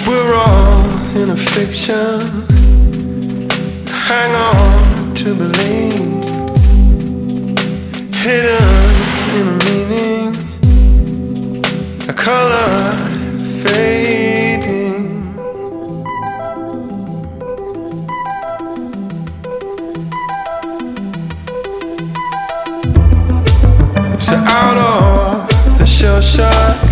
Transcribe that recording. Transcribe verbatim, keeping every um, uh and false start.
We're all in a fiction. Hang on to believe. Hidden in a meaning. A color fading. So out of the shell shot,